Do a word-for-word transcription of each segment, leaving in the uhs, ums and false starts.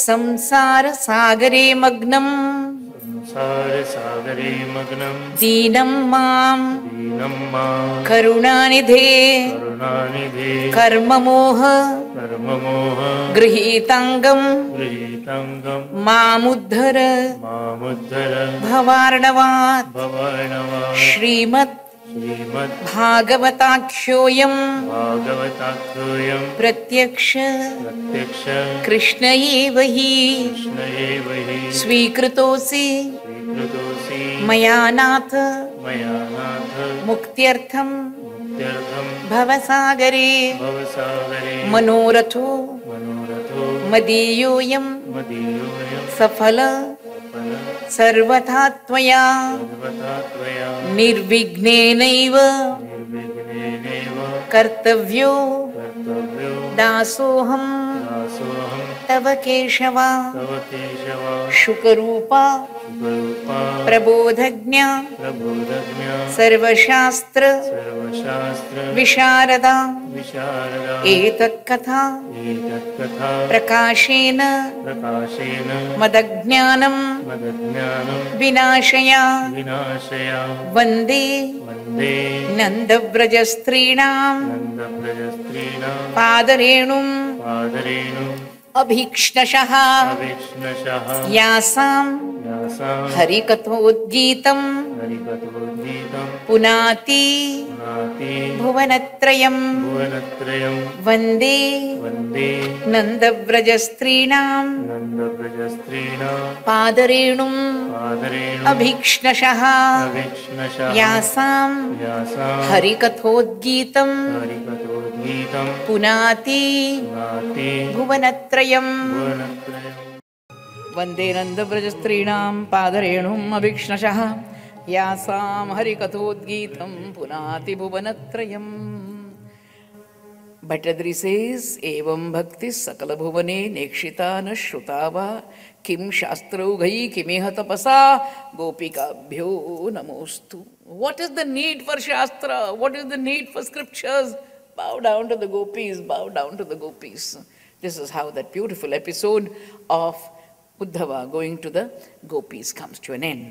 Samsara Sagare Magnam Samsara Sagare Magnam Deenam Mam Deenam Mam Karunanidhe Karunanidhe Karma Moha Karma Moha Grihitangam Grihitangam Mamuddhara Mamuddhara Bhavarnavat Bhavarnavat Shrimat Srimad Bhagavatakyoyam Bhagavatakyoyam Pratyaksha Pratyaksha Krishna Evahi Krishna Evahi Svikrutosi Svikrutosi Mayanatha Mayanatha Muktyartham Muktyartham Bhavasagare Bhavasagare Manoratho Manoratho Madiyoyam Madiyoyam Safala Phala Sarvathatvaya Sarvatatvaya Nirvignenaiva Nirvigneneva Kartavyo Kartavyo Dasoham Dasoham Tava Keshava Tava Keshava Shukarupa Shukarupa Prabodhagnya Prabodhagnya Sarvashastra Sarvashastra Visharada Visharada Etakkatha Etatkatha Prakashena Prakashena Madajnanam Madajnanam Vinashaya Vinashaya Vande Vande Nandavrajastrinam Nandaprajastrina Padarenum Padarenum Abhikshnashaha Avishnashaha Yasam Yasam Harikathodgitam Harikathodgitam Punati Punati Bhuvanatrayam Bhuvanatrayam Vande Vande Nandavrajastrinam Nandaprajastrina Padarenum Padarenum Abhikshnashaha Avishnashaha Yasam Yasam Harikathodgitam Harikathodgitam Punati Punati Bhuvanatrayam Bhuvanatrayam Vande Nandavrajastrinam Padarenum Abhikshnashaha Yasam Harikathodgitam Punati Bhuvanatrayam. Bhattadri says, Evam Bhakti Sakala Bhuvane Nekshitana Shrutava Kim Shastraughai Kimeha Tapasa Gopikabhyo Namostu. What is the need for Shastra? What is the need for scriptures? Bow down to the gopis, bow down to the gopis. This is how that beautiful episode of Uddhava going to the gopis comes to an end.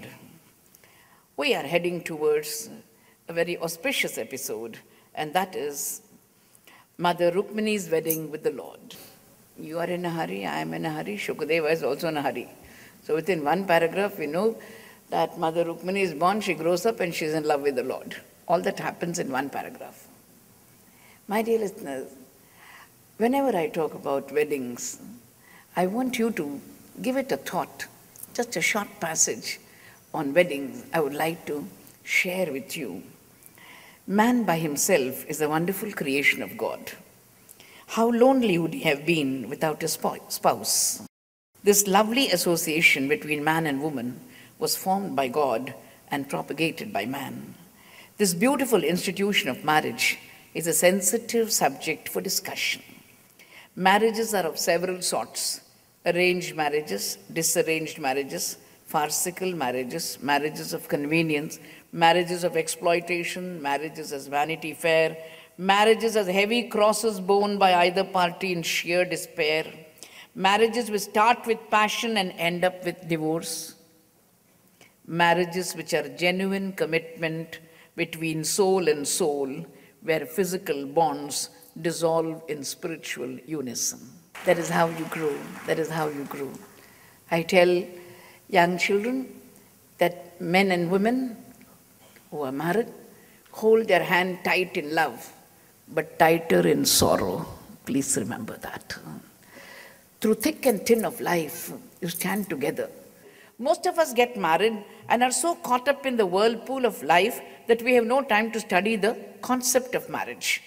We are heading towards a very auspicious episode, and that is Mother Rukmini's wedding with the Lord. You are in a hurry, I am in a hurry, Shukadeva is also in a hurry. So within one paragraph we know that Mother Rukmini is born, she grows up and she is in love with the Lord. All that happens in one paragraph. My dear listeners, whenever I talk about weddings, I want you to give it a thought, just a short passage on weddings I would like to share with you. Man by himself is a wonderful creation of God. How lonely would he have been without a spouse? This lovely association between man and woman was formed by God and propagated by man. This beautiful institution of marriage is a sensitive subject for discussion. Marriages are of several sorts: arranged marriages, disarranged marriages, farcical marriages, marriages of convenience, marriages of exploitation, marriages as Vanity Fair, marriages as heavy crosses borne by either party in sheer despair, marriages which start with passion and end up with divorce, marriages which are genuine commitment between soul and soul, where physical bonds dissolve in spiritual unison. That is how you grow. That is how you grow. I tell young children that men and women who are married hold their hand tight in love, but tighter in sorrow. Please remember that. Through thick and thin of life, you stand together. Most of us get married and are so caught up in the whirlpool of life that we have no time to study the concept of marriage.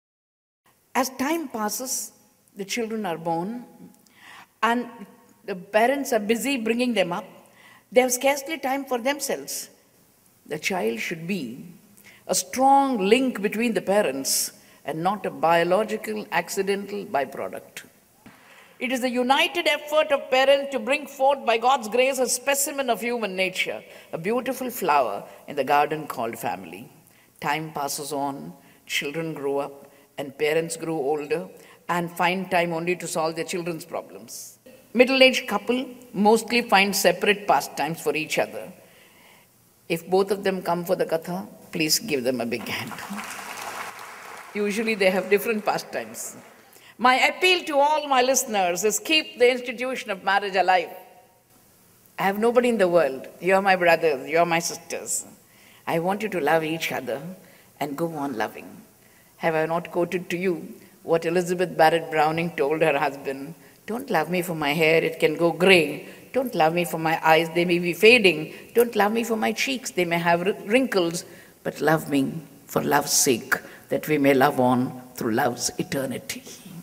As time passes, the children are born and the parents are busy bringing them up. They have scarcely time for themselves. The child should be a strong link between the parents and not a biological, accidental byproduct. It is the united effort of parents to bring forth by God's grace a specimen of human nature, a beautiful flower in the garden called family. Time passes on, children grow up, and parents grow older and find time only to solve their children's problems. middle-aged couple mostly find separate pastimes for each other. If both of them come for the katha, please give them a big hand. Usually they have different pastimes. My appeal to all my listeners is keep the institution of marriage alive. I have nobody in the world. You are my brothers, you are my sisters. I want you to love each other and go on loving. Have I not quoted to you what Elizabeth Barrett Browning told her husband? Don't love me for my hair, it can go grey. Don't love me for my eyes, they may be fading. Don't love me for my cheeks, they may have wrinkles. But love me for love's sake, that we may love on through love's eternity.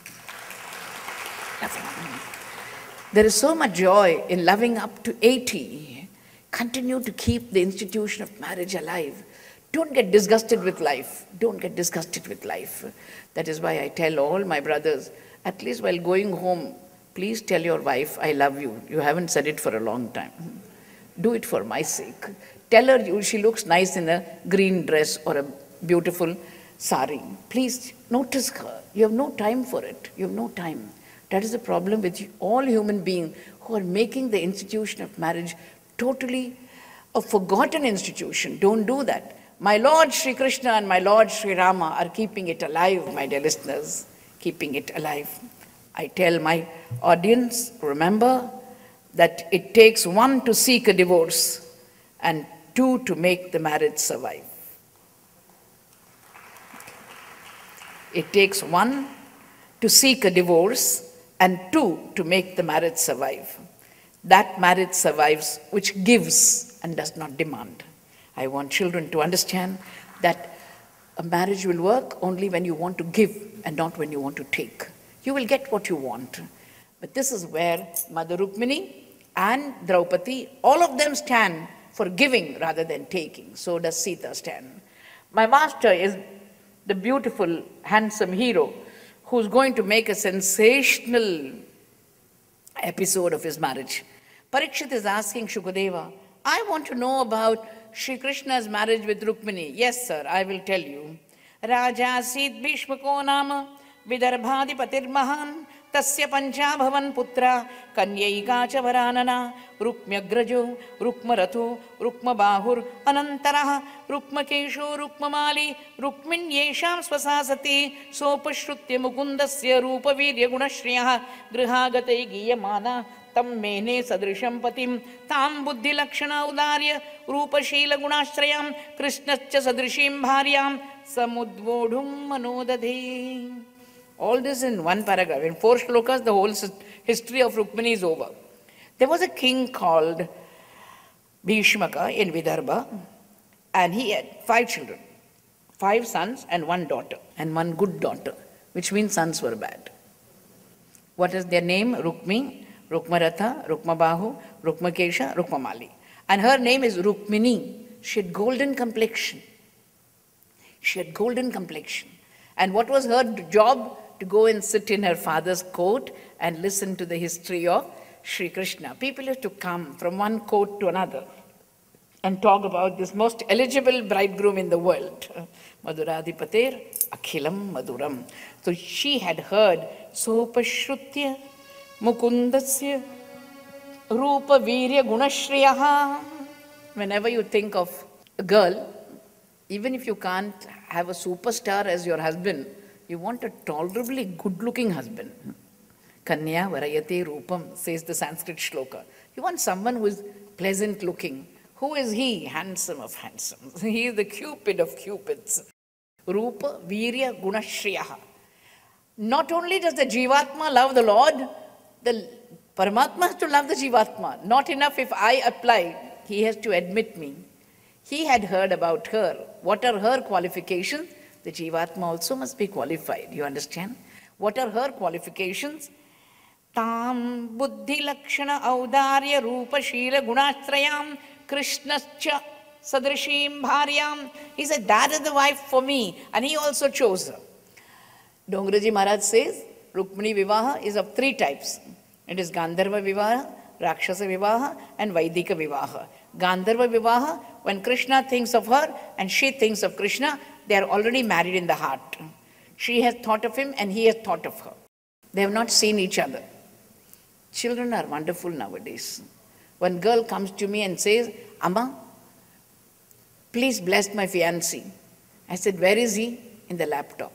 There is so much joy in loving up to eighty. Continue to keep the institution of marriage alive. Don't get disgusted with life. Don't get disgusted with life. That is why I tell all my brothers, at least while going home, please tell your wife, I love you. You haven't said it for a long time. Do it for my sake. Tell her you, she looks nice in a green dress or a beautiful sari. Please notice her. You have no time for it. You have no time. That is the problem with all human beings who are making the institution of marriage totally a forgotten institution. Don't do that. My Lord Sri Krishna and my Lord Sri Rama are keeping it alive, my dear listeners, keeping it alive. I tell my audience, remember that it takes one to seek a divorce and two to make the marriage survive. It takes one to seek a divorce and two to make the marriage survive. That marriage survives which gives and does not demand. I want children to understand that a marriage will work only when you want to give and not when you want to take. You will get what you want. But this is where Mother Rukmini and Draupadi, all of them stand for giving rather than taking. So does Sita stand. My master is the beautiful, handsome hero who's going to make a sensational episode of his marriage. Parikshit is asking Shukadeva, I want to know about Shri Krishna's marriage with Rukmini. Yes, sir, I will tell you. Raja Sid Bhishmako Nama Vidarbhadipatir Mahan Tasya Pancha Bhavan Putra Kanyaika Chavaranana Rukmyagrajo Rukmarato Rukmabahur Anantaraha Rukmakesho Rukmamali Rukmin Yesham Swasasati Sopashrutya Mukundasya Rupa Virya Gunashriyaha Grihagate Giyamana Tam Mene Sadrisham Patim Tam Buddhi Lakshana Udarya Rupa Shila Gunashrayam Krishnascha Sadrishim Bharyam Samudvodhum Manodadhe. All this in one paragraph. In four shlokas, the whole history of Rukmini is over. There was a king called Bhishmaka in Vidarbha, and he had five children, five sons and one daughter, and one good daughter, which means sons were bad. What is their name? Rukmi, Rukmaratha, Rukmabahu, Rukmakesha, Rukmamali. And her name is Rukmini. She had golden complexion. She had golden complexion. And what was her job? To go and sit in her father's court and listen to the history of Sri Krishna. People used to come from one court to another and talk about this most eligible bridegroom in the world. Madhuradhipatir Akhilam Madhuram. So she had heard Sopashrutya Mukundasya Rupa Virya Gunashriyaha. Whenever you think of a girl, even if you can't have a superstar as your husband, you want a tolerably good-looking husband. Kanya Varayate Rupam, says the Sanskrit shloka. You want someone who is pleasant-looking. Who is he? Handsome of handsome. He is the Cupid of Cupids. Rupa Virya Gunashriyaha. Not only does the Jivatma love the Lord, the Paramatma has to love the Jivatma. Not enough if I apply, he has to admit me. He had heard about her. What are her qualifications? The Jivatma also must be qualified. You understand? What are her qualifications? Tam buddhi lakshana audarya rupa shila gunashrayam krishnascha sadrishim bharyam. He said, that is the wife for me. And he also chose her. Dongaraji Maharaj says, Rukmini Vivaha is of three types. It is Gandharva Vivaha, Rakshasa Vivaha, and Vaidika Vivaha. Gandharva Vivaha, when Krishna thinks of her and she thinks of Krishna, they are already married in the heart. She has thought of him and he has thought of her. They have not seen each other. Children are wonderful nowadays. One girl comes to me and says, Amma, please bless my fiancé. I said, where is he? In the laptop.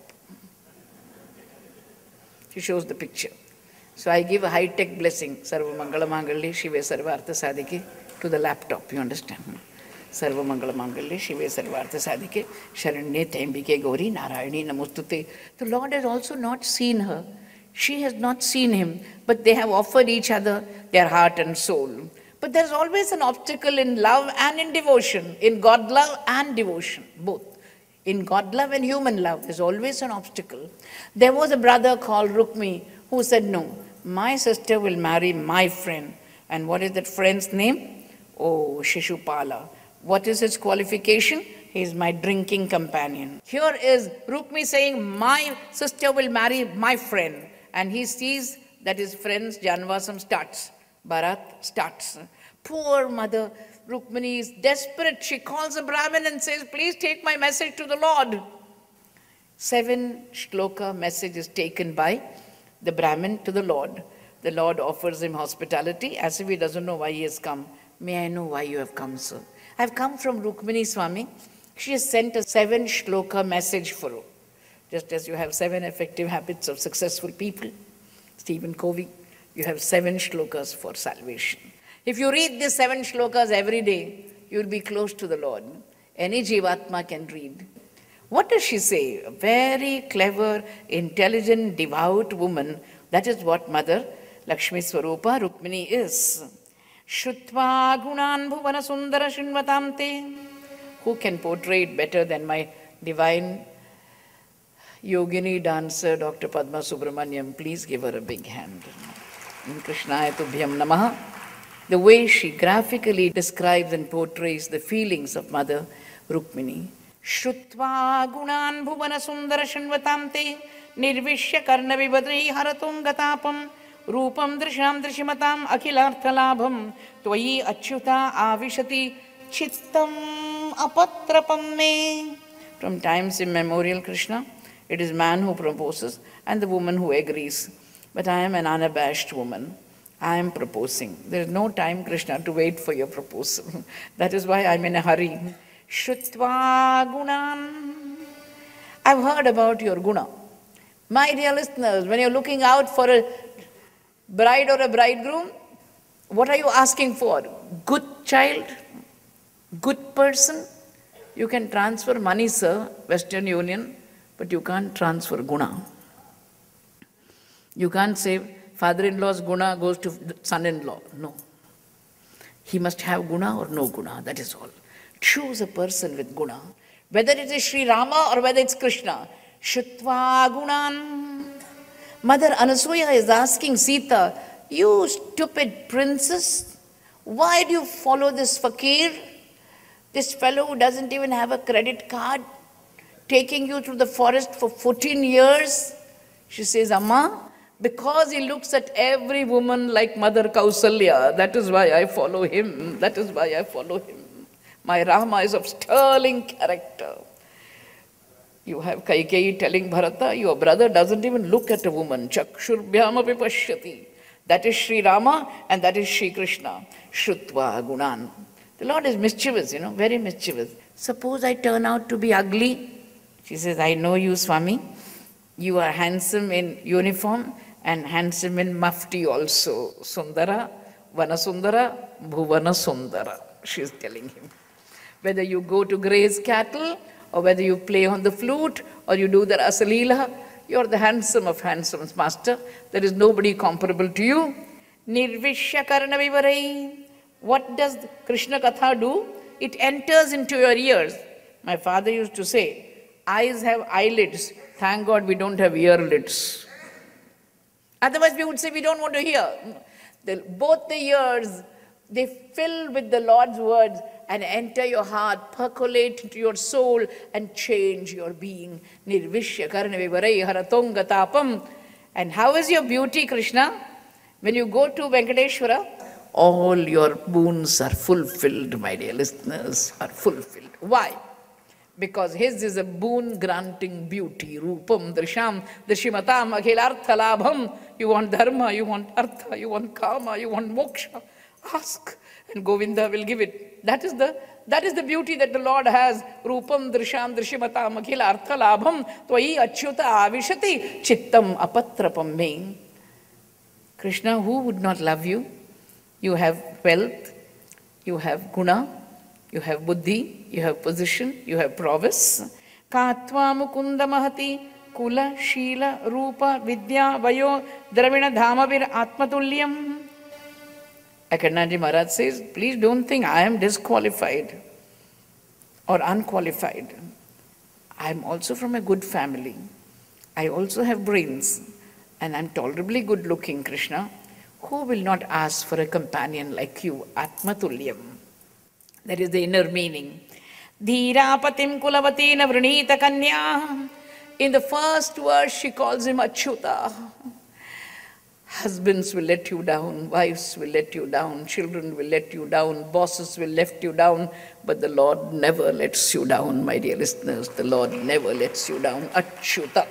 She shows the picture. So I give a high-tech blessing, Sarva Mangala Mangalli, Shive Sarvartha Sadhike, to the laptop, you understand? Sarva Mangala Mangalli, Shive Sarvartha Sadhike, Sharanye Tembike Gauri, Narayani Namostute. The Lord has also not seen her. She has not seen him, but they have offered each other their heart and soul. But there's always an obstacle in love and in devotion, in God love and devotion, both. In God love and human love, there's always an obstacle. There was a brother called Rukmi who said, no, my sister will marry my friend. And what is that friend's name? Oh, Shishupala. What is his qualification? He is my drinking companion. Here is Rukmi saying, my sister will marry my friend. And he sees that his friend's Janvasam starts. Bharat starts. Poor mother Rukmini is desperate. She calls a Brahmin and says, please take my message to the Lord. Seven shloka message is taken by the Brahmin to the Lord. The Lord offers him hospitality as if he doesn't know why he has come. May I know why you have come, sir? I have come from Rukmini Swami. She has sent a seven shloka message for you. Just as you have seven effective habits of successful people, Stephen Covey, you have seven shlokas for salvation. If you read these seven shlokas every day, you will be close to the Lord. Any Jivatma can read. What does she say? A very clever, intelligent, devout woman. That is what Mother Lakshmi Swarupa Rukmini is. Shrutva gunan bhuvana sundara shinvatamte. Who can portray it better than my divine yogini dancer, Doctor Padma Subramaniam? Please give her a big hand. In Krishnaya Tubhyam Namaha. The way she graphically describes and portrays the feelings of Mother Rukmini. Shrutva gunan bhuvana sundara shinvatamte nirvishya karna vibadri haratum gatapam rupam drisham drishimatam akhilarthalabham tvayi achyuta avishati chittam apatrapam me. From times immemorial, Krishna, it is man who proposes and the woman who agrees. But I am an unabashed woman. I am proposing. There is no time, Krishna, to wait for your proposal. That is why I am in a hurry. Shrutva gunan. I've heard about your guna. My dear listeners, when you're looking out for a bride or a bridegroom, what are you asking for? Good child? Good person? You can transfer money, sir, Western Union, but you can't transfer guna. You can't say, father-in-law's guna goes to son-in-law. No. He must have guna or no guna, that is all. Choose a person with guna. Whether it is Sri Rama or whether it's Krishna. Shrutva gunan. Mother Anasuya is asking Sita, you stupid princess, why do you follow this fakir? This fellow who doesn't even have a credit card, taking you through the forest for fourteen years. She says, Amma, because he looks at every woman like Mother Kausalya, that is why I follow him. That is why I follow him. My Rama is of sterling character. You have Kaikeyi telling Bharata, your brother doesn't even look at a woman. Chakshurbyamapi pashyati. That is Sri Rama and that is Sri Krishna. Shrutva gunan. The Lord is mischievous, you know, very mischievous. Suppose I turn out to be ugly. She says, I know you, Swami. You are handsome in uniform and handsome in mufti also. Sundara, Vanasundara, Bhuvana Sundara, she is telling him. Whether you go to graze cattle, or whether you play on the flute, or you do the Rasalila, you are the handsome of handsomes, master. There is nobody comparable to you. Nirvishya karna vivarai. What does Krishna Katha do? It enters into your ears. My father used to say, eyes have eyelids. Thank God we don't have earlids. Otherwise we would say we don't want to hear. The, both the ears, they fill with the Lord's words and enter your heart, percolate into your soul and change your being. Nirvishya karna vivarai haratonga tapam. And how is your beauty, Krishna? When you go to Venkateswara, all your boons are fulfilled, my dear listeners, are fulfilled. Why? because his is a boon-granting beauty. Rupam drisham drishimatam akhilarthalabham. You want dharma, you want artha, you want kama, you want moksha. Ask, and Govinda will give it. That is the that is the beauty that the Lord has. Rupam drisham drishimatam akhilarthalabham tvai achyuta avishati chittam apatrapam me. Krishna, who would not love you? You have wealth, you have guna, you have buddhi, you have position, you have prowess. Katva mukunda mahati kula shila rupa vidya vayo dravina dhamavir atmatulyam. Akarnaji Maharaj says, please don't think I am disqualified or unqualified. I am also from a good family. I also have brains and I am tolerably good looking, Krishna. Who will not ask for a companion like you? Atmatulyam. That is the inner meaning. Dhirapatim kulavatina vrinita kanya. In the first verse, she calls him Achyuta. Husbands will let you down, wives will let you down, children will let you down, bosses will let you down, but the Lord never lets you down, my dear listeners. The Lord never lets you down. Achyuta.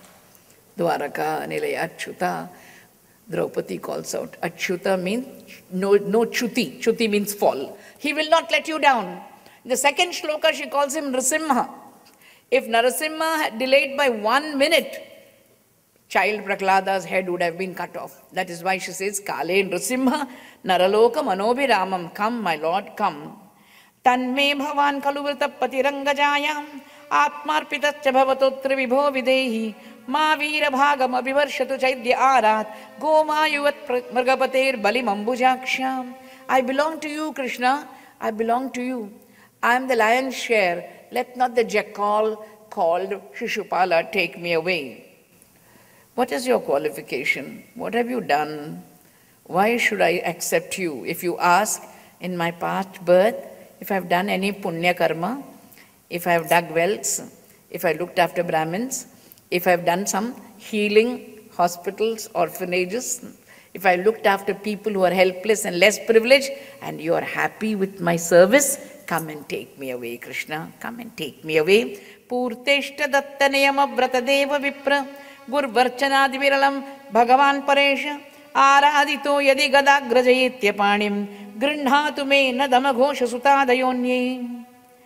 Dwaraka Nilaya Achyuta. Draupadi calls out. Achyuta means no, no chuti. Chuti means fall. He will not let you down. In the second shloka, she calls him Narasimha. If Narasimha had delayed by one minute, child Prahlada's head would have been cut off. That is why she says, Kale Narasimha Naraloka Manobhiramam. Come, my Lord, come. Tanme bhavan kaluvrta patirangajayam atmarpitascha bhavatotra vibho videhi ma veera bhagam abhivarshatu chaidya arat goma yuvat mrgapater balim ambujaksham. I belong to you, Krishna. I belong to you. I am the lion's share. Let not the jackal called Shishupala take me away. What is your qualification? What have you done? Why should I accept you? If you ask, in my past birth, if I have done any punya karma, if I have dug wells, if I looked after Brahmins, if I have done some healing hospitals, orphanages, if I looked after people who are helpless and less privileged, and you are happy with my service, come and take me away, Krishna. Come and take me away. Purteshta dattanayama bratadeva vipra gur varchanadi viralam bhagavan paresha aradito yadi gadagrajayitya panim grinhatu me nadamaghosha sutadayonye.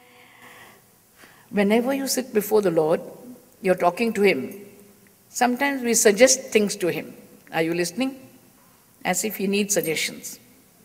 Whenever you sit before the Lord, you're talking to Him. Sometimes we suggest things to Him. Are you listening? As if He needs suggestions.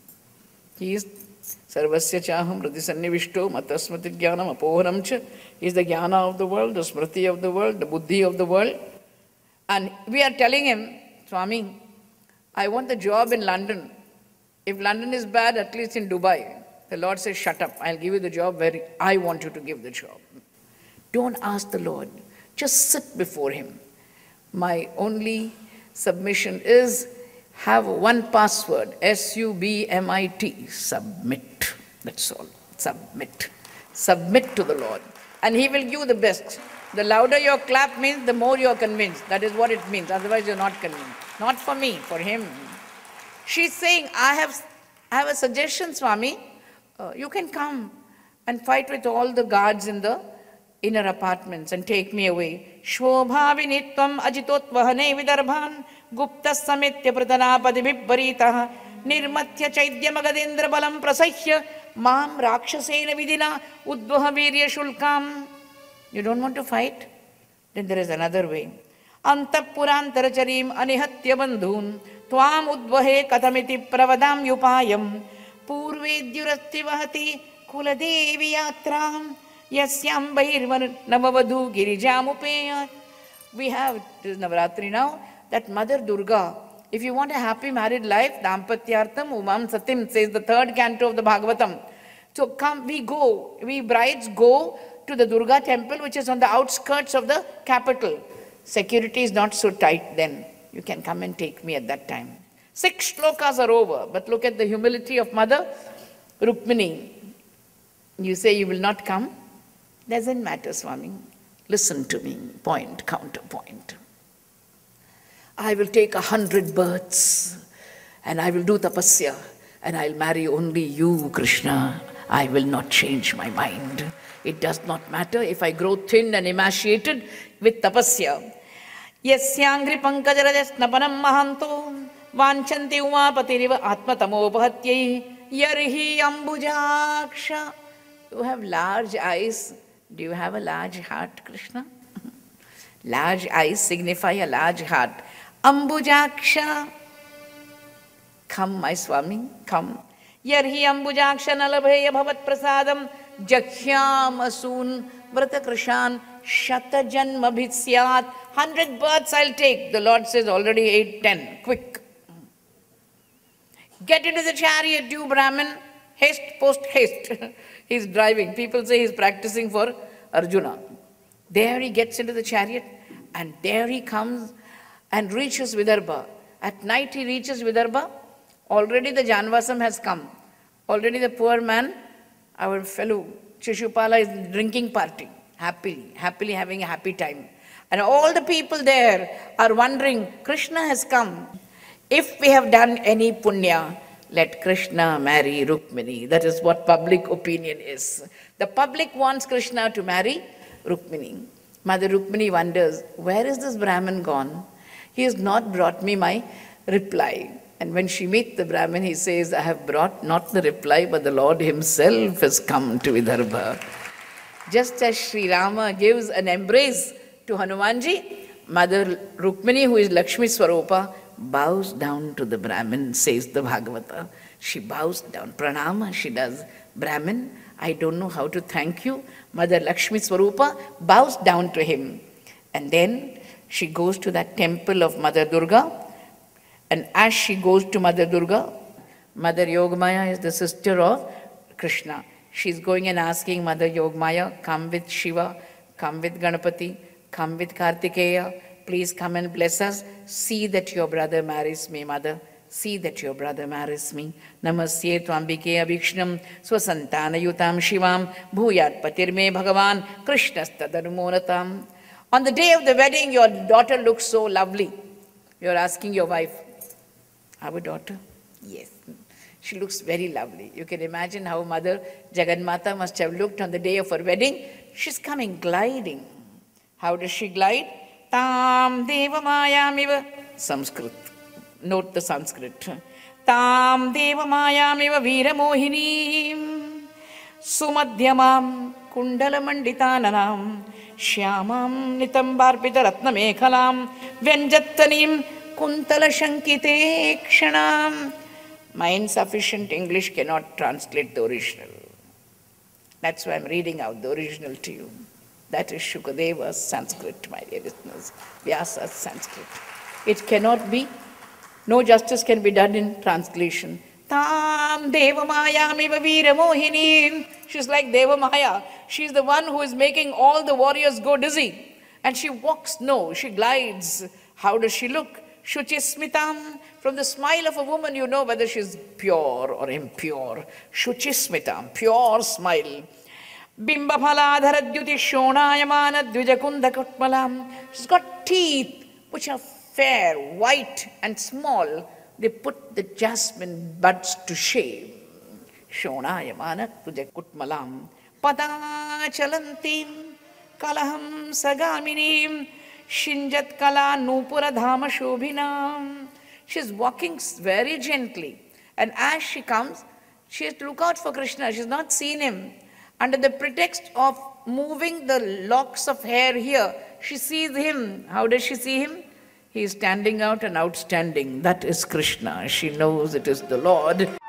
He is Sarvasya chaham radhi sannivishto matasmati jnanam apohanam cha. He is the jnana of the world, the smriti of the world, the buddhi of the world. And we are telling Him, Swami, I want the job in London. If London is bad, at least in Dubai. The Lord says, shut up, I'll give you the job where I want you to give the job. Don't ask the Lord. Just sit before Him. My only submission is, have one password, S U B M I T, submit. That's all. Submit. Submit to the Lord. And He will give you the best. The louder your clap means, the more you're convinced. That is what it means. Otherwise, you're not convinced. Not for me, for Him. She's saying, I have, I have a suggestion, Swami. Uh, you can come and fight with all the guards in the inner apartments and take me away. Shobhavinitvam ajitot-vahane vidarbhan gupta samitya pratanapadi vibbaritaha nirmatya chaidya magadendra balam prasahya mam rakshasena vidina udvaha virya shulkam. You don't want to fight? Then there is another way. Antapurantaracharim anihatya bandhun tvam udvahe katamiti pravadam yupayam purvedyurasti vahati kuladevi yatram yasyam bahirvan navavadhu girijamupeyat. We have, this is Navaratri now, that Mother Durga. If you want a happy married life, Dampatyartham Umam Satim, says the third canto of the Bhagavatam. So come, we go, we brides go to the Durga temple, which is on the outskirts of the capital. Security is not so tight then. You can come and take me at that time. Six shlokas are over, but look at the humility of Mother Rukmini. You say you will not come? Doesn't matter, Swami. Listen to me, point, counterpoint. I will take a hundred births and I will do tapasya and I'll marry only you, Krishna. I will not change my mind. It does not matter if I grow thin and emaciated with tapasya. Yasyangri pankajaraja snapanam mahanto vanchanti umapatiriva atmatamopahatyai yarhi ambujaksha. You have large eyes. Do you have a large heart, Krishna? Large eyes signify a large heart. Ambujaksha. Come, my Swami, come. Yarhi ambujaksha nalabheya bhavat prasadam jakhyamasun vrata krishan shata janma bhitsyat. Hundred births I'll take. The Lord says already eight, ten. Quick. Get into the chariot, you Brahmin. Haste, post haste. He's driving. People say he's practicing for Arjuna. There he gets into the chariot, and there he comes and reaches Vidarbha. At night he reaches Vidarbha. Already the Janvasam has come. Already the poor man, our fellow Shishupala, is drinking party, happily, happily having a happy time. And all the people there are wondering, Krishna has come. If we have done any punya, let Krishna marry Rukmini. That is what public opinion is. The public wants Krishna to marry Rukmini. Mother Rukmini wonders, where is this Brahmin gone? He has not brought me my reply. And when she meets the Brahmin, he says, I have brought not the reply, but the Lord himself has come to Vidarbha. Just as Sri Rama gives an embrace to Hanumanji, Mother Rukmini, who is Lakshmi Swarupa, bows down to the Brahmin, says the Bhagavata. She bows down, pranama she does. Brahmin, I don't know how to thank you. Mother Lakshmi Swarupa bows down to him. And then she goes to that temple of Mother Durga. And as she goes to Mother Durga, Mother Yogamaya is the sister of Krishna. She's going and asking Mother Yogamaya, come with Shiva, come with Ganapati, come with Kartikeya. Please come and bless us. See that your brother marries me, Mother. See that your brother marries me. Namasye tvambike abhikshnam swasantana yutam shivam bhuyat patirme bhagavan krishnastadanumonatam. On the day of the wedding, your daughter looks so lovely. You're asking your wife, our daughter? Yes. She looks very lovely. You can imagine how Mother Jagannatha must have looked on the day of her wedding. She's coming gliding. How does she glide? Tam devamayamiva. Sanskrit. Note the Sanskrit. Tam devamayamiva veeramohinim sumadhyamam kundalamanditananam shyamam nitambarpita ratnamekhalam vyanjattanim kuntala shankite kshanam. My insufficient English cannot translate the original. That's why I'm reading out the original to you. That is Shukadeva's Sanskrit, my dear listeners. Vyasa's Sanskrit. It cannot be, no justice can be done in translation. Tam devamayamiva veeramohinim. She's like Devamaya. She's the one who is making all the warriors go dizzy. And she walks, no, she glides. How does she look? Shuchismitam. From the smile of a woman, you know whether she's pure or impure. Shuchismitam, pure smile. Bimbaphaladharadyuti shonayamana dvijakundakutmalam. She's got teeth which are fair, white and small. They put the jasmine buds to shame. Shonayamana dvijakutmalam. Padachalantim kalaham sagaminim shinjat kala nupura dhama shobhinam. She's walking very gently. And as she comes, she has to look out for Krishna. She's not seen him. Under the pretext of moving the locks of hair here, she sees him. How does she see him? He is standing out and outstanding. That is Krishna. She knows it is the Lord.